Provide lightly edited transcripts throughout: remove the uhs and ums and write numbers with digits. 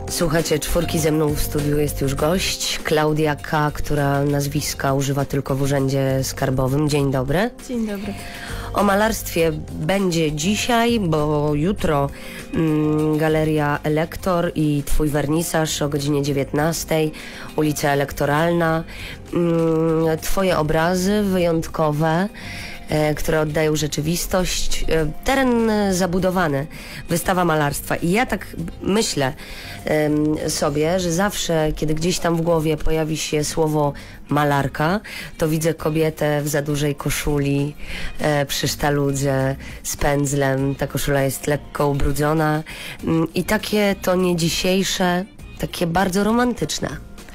Słuchajcie, czwórki, ze mną w studiu jest już gość, Klaudia K., która nazwiska używa tylko w urzędzie skarbowym. Dzień dobry. Dzień dobry. O malarstwie będzie dzisiaj, bo jutro Galeria Elektor i twój wernisaż o godzinie 19:00, ulica Elektoralna. Twoje obrazy wyjątkowe, które oddają rzeczywistość, teren zabudowany, wystawa malarstwa. I ja tak myślę sobie, że zawsze, kiedy gdzieś tam w głowie pojawi się słowo malarka, to widzę kobietę w za dużej koszuli, przy sztaludze, z pędzlem. Ta koszula jest lekko ubrudzona i takie to nie dzisiejsze, takie bardzo romantyczne.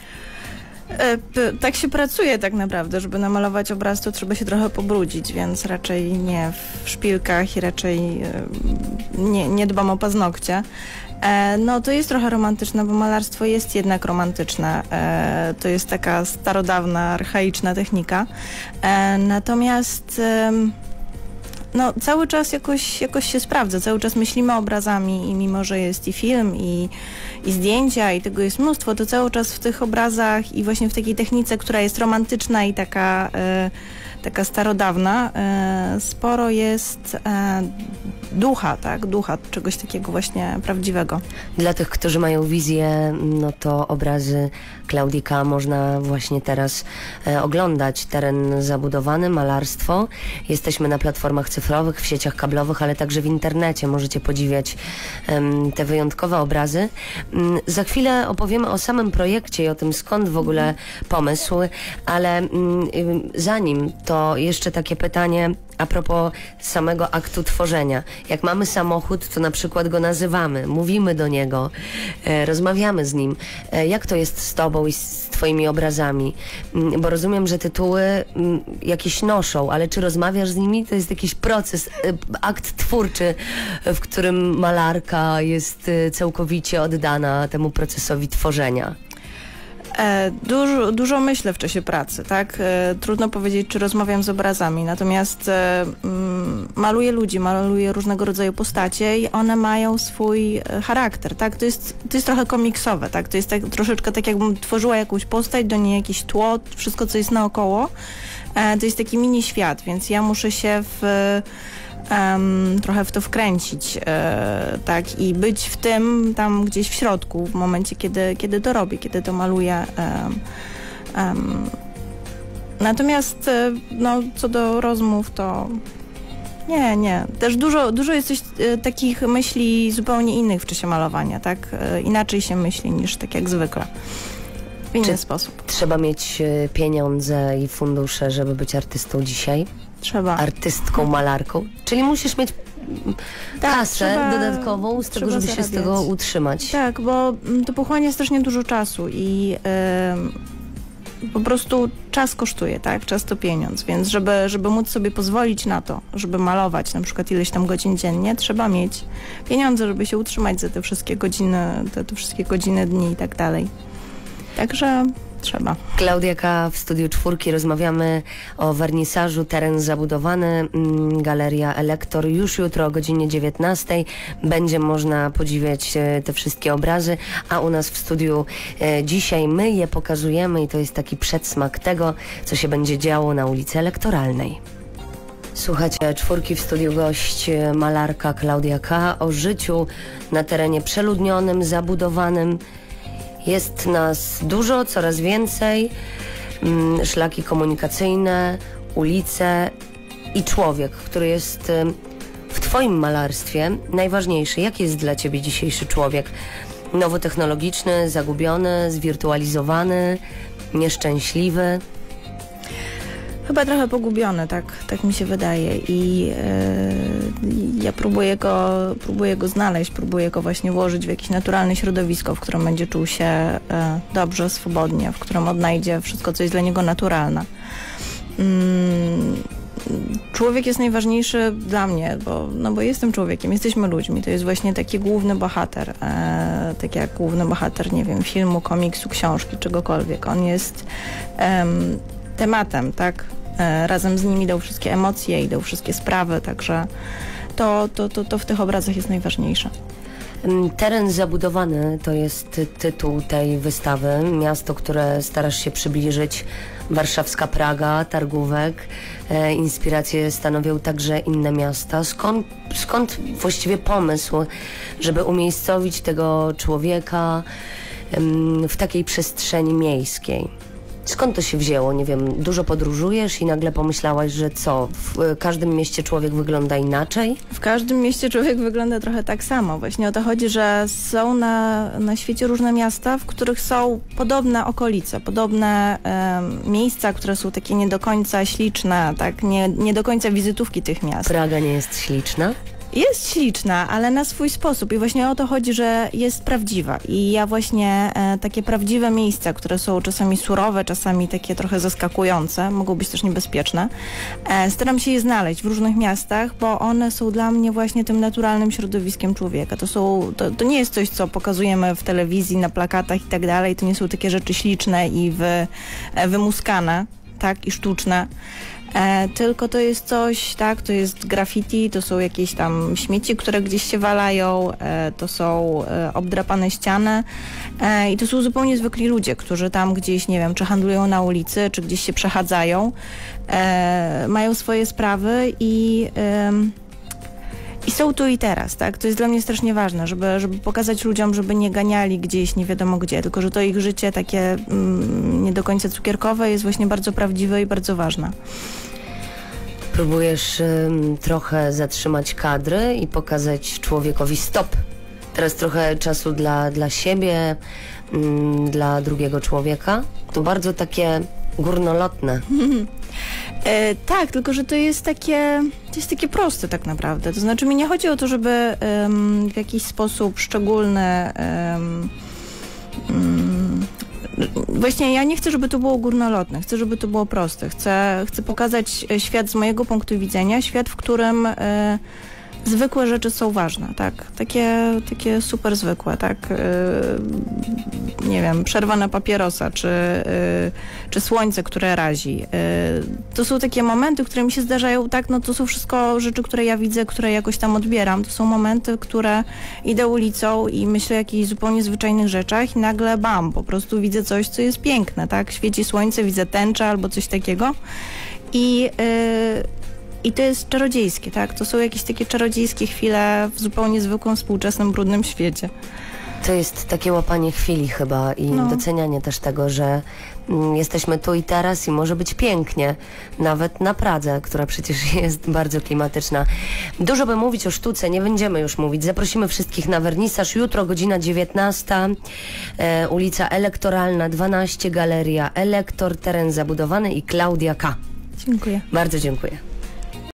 Tak się pracuje tak naprawdę, żeby namalować obraz, to trzeba się trochę pobrudzić, więc raczej nie w szpilkach i raczej nie dbam o paznokcie. No to jest trochę romantyczne, bo malarstwo jest jednak romantyczne. To jest taka starodawna, archaiczna technika. Natomiast no, cały czas jakoś się sprawdza, cały czas myślimy obrazami i mimo, że jest i film, i zdjęcia, i tego jest mnóstwo, to cały czas w tych obrazach i właśnie w takiej technice, która jest romantyczna i taka starodawna, sporo jest ducha, tak? Ducha, czegoś takiego właśnie prawdziwego. Dla tych, którzy mają wizję, no to obrazy Klaudii K. można właśnie teraz oglądać. Teren zabudowany, malarstwo. Jesteśmy na platformach cyfrowych, w sieciach kablowych, ale także w internecie. Możecie podziwiać te wyjątkowe obrazy. Za chwilę opowiemy o samym projekcie i o tym, skąd w ogóle pomysł, ale zanim to jeszcze takie pytanie a propos samego aktu tworzenia. Jak mamy samochód, to na przykład go nazywamy, mówimy do niego, rozmawiamy z nim. Jak to jest z tobą i z twoimi obrazami? Bo rozumiem, że tytuły jakieś noszą, ale czy rozmawiasz z nimi? To jest jakiś proces, akt twórczy, w którym malarka jest całkowicie oddana temu procesowi tworzenia. Dużo myślę w czasie pracy, tak? Trudno powiedzieć, czy rozmawiam z obrazami, natomiast maluję ludzi, maluję różnego rodzaju postacie i one mają swój charakter, tak? To jest trochę komiksowe, tak? To jest troszeczkę tak, jakbym tworzyła jakąś postać, do niej jakieś tło, wszystko, co jest naokoło. To jest taki mini świat, więc ja muszę się trochę w to wkręcić, tak, i być w tym tam gdzieś w środku w momencie, kiedy to robię, kiedy to maluję. Natomiast no, co do rozmów, to nie. Też dużo jest coś, takich myśli zupełnie innych w czasie malowania, tak? Inaczej się myśli niż tak jak zwykle. W inny sposób. Trzeba mieć pieniądze i fundusze, żeby być artystą dzisiaj? Trzeba. Artystką, malarką. Czyli musisz mieć kasę dodatkową z tego, żeby się z tego utrzymać. Tak, bo to pochłania strasznie dużo czasu i po prostu czas kosztuje, tak? Czas to pieniądz, więc żeby móc sobie pozwolić na to, żeby malować na przykład ileś tam godzin dziennie, trzeba mieć pieniądze, żeby się utrzymać za te wszystkie godziny, dni i tak dalej. Także trzeba. Klaudia K. w studiu czwórki. Rozmawiamy o wernisażu, teren zabudowany, Galeria Elektor. Już jutro o godzinie 19:00 będzie można podziwiać te wszystkie obrazy, a u nas w studiu dzisiaj my je pokazujemy i to jest taki przedsmak tego, co się będzie działo na ulicy Elektoralnej. Słuchajcie, czwórki, w studiu gość malarka Klaudia K. O życiu na terenie przeludnionym, zabudowanym. Jest nas dużo, coraz więcej, szlaki komunikacyjne, ulice i człowiek, który jest w twoim malarstwie najważniejszy. Jaki jest dla ciebie dzisiejszy człowiek? Nowotechnologiczny, zagubiony, zwirtualizowany, nieszczęśliwy? Chyba trochę pogubiony, tak mi się wydaje i ja próbuję go znaleźć, próbuję go właśnie włożyć w jakieś naturalne środowisko, w którym będzie czuł się dobrze, swobodnie, w którym odnajdzie wszystko, co jest dla niego naturalne. Człowiek jest najważniejszy dla mnie, bo jestem człowiekiem, jesteśmy ludźmi, to jest właśnie taki główny bohater, tak jak główny bohater, nie wiem, filmu, komiksu, książki, czegokolwiek. On jest tematem, tak? Razem z nim idą wszystkie emocje, idą wszystkie sprawy, także to w tych obrazach jest najważniejsze. Teren zabudowany to jest tytuł tej wystawy. Miasto, które starasz się przybliżyć, warszawska Praga, Targówek. Inspiracje stanowią także inne miasta. Skąd właściwie pomysł, żeby umiejscowić tego człowieka w takiej przestrzeni miejskiej? Skąd to się wzięło? Nie wiem, dużo podróżujesz i nagle pomyślałaś, że co? W każdym mieście człowiek wygląda inaczej? W każdym mieście człowiek wygląda trochę tak samo. Właśnie o to chodzi, że są na świecie różne miasta, w których są podobne okolice, podobne miejsca, które są takie nie do końca śliczne, tak? Nie do końca wizytówki tych miast. Praga nie jest śliczna? Jest śliczna, ale na swój sposób i właśnie o to chodzi, że jest prawdziwa i ja właśnie takie prawdziwe miejsca, które są czasami surowe, czasami takie trochę zaskakujące, mogą być też niebezpieczne, staram się je znaleźć w różnych miastach, bo one są dla mnie właśnie tym naturalnym środowiskiem człowieka. To nie jest coś, co pokazujemy w telewizji, na plakatach i tak dalej, to nie są takie rzeczy śliczne i wymuskane, tak, i sztuczne. Tylko to jest coś, tak, to jest graffiti, to są jakieś tam śmieci, które gdzieś się walają, to są obdrapane ściany i to są zupełnie zwykli ludzie, którzy tam gdzieś, nie wiem, czy handlują na ulicy, czy gdzieś się przechadzają, mają swoje sprawy i są tu i teraz, tak? To jest dla mnie strasznie ważne, żeby pokazać ludziom, żeby nie ganiali gdzieś nie wiadomo gdzie, tylko że to ich życie takie nie do końca cukierkowe jest właśnie bardzo prawdziwe i bardzo ważne. Próbujesz trochę zatrzymać kadry i pokazać człowiekowi stop. Teraz trochę czasu dla siebie, dla drugiego człowieka. To bardzo takie górnolotne. Tak, tylko że to jest takie proste tak naprawdę. To znaczy mi nie chodzi o to, żeby w jakiś sposób szczególny właśnie ja nie chcę, żeby to było górnolotne, chcę, żeby to było proste. Chcę pokazać świat z mojego punktu widzenia, świat, w którym zwykłe rzeczy są ważne, tak? Takie super zwykłe, tak? Nie wiem, przerwa na papierosa, czy słońce, które razi. To są takie momenty, które mi się zdarzają, tak? No to są wszystko rzeczy, które ja widzę, które jakoś tam odbieram. To są momenty, które idę ulicą i myślę o jakichś zupełnie zwyczajnych rzeczach i nagle bam, po prostu widzę coś, co jest piękne, tak? Świeci słońce, widzę tęczę albo coś takiego i to jest czarodziejskie, tak? To są jakieś takie czarodziejskie chwile w zupełnie zwykłym, współczesnym, brudnym świecie. To jest takie łapanie chwili chyba i docenianie też tego, że jesteśmy tu i teraz i może być pięknie. Nawet na Pradze, która przecież jest bardzo klimatyczna. Dużo by mówić o sztuce, nie będziemy już mówić. Zaprosimy wszystkich na wernisaż. Jutro godzina 19. Ulica Elektoralna 12, Galeria Elektor, teren zabudowany i Klaudia K. Dziękuję. Bardzo dziękuję.